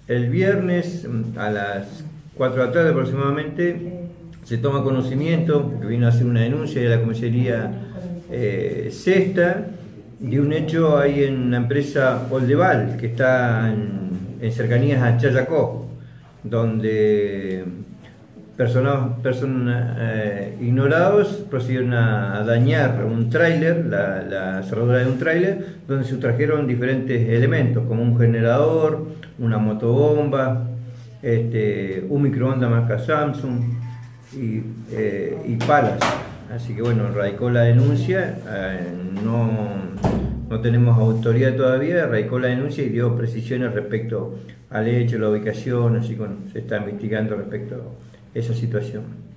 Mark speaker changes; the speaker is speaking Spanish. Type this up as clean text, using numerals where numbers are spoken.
Speaker 1: El viernes a las 4 de la tarde aproximadamente se toma conocimiento, porque vino a hacer una denuncia de la comisaría sexta, de un hecho ahí en la empresa Oldeval, que está en cercanías a Chayacó, donde personas ignorados procedieron a dañar un tráiler, la cerradura de un tráiler, donde se sustrajeron diferentes elementos, como un generador, una motobomba, un microondas marca Samsung y palas. Así que bueno, radicó la denuncia, no tenemos autoridad todavía, radicó la denuncia y dio precisiones respecto al hecho, la ubicación, así que bueno, se está investigando respecto a esa situación.